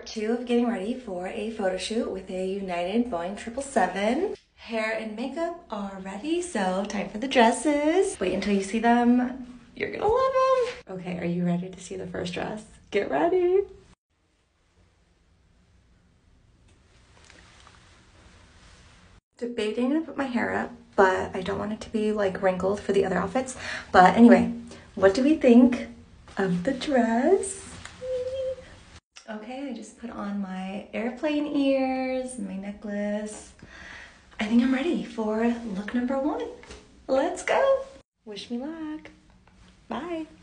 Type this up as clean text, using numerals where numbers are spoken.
Part 2 of getting ready for a photo shoot with a United Boeing 777. Hair and makeup are ready, so time for the dresses. Wait until you see them. You're gonna love them. Okay, are you ready to see the first dress? Get ready. Debating to put my hair up, but I don't want it to be like wrinkled for the other outfits. But anyway, what do we think of the dress? Okay, I just put on my airplane ears, my necklace. I think I'm ready for look number 1. Let's go. Wish me luck. Bye.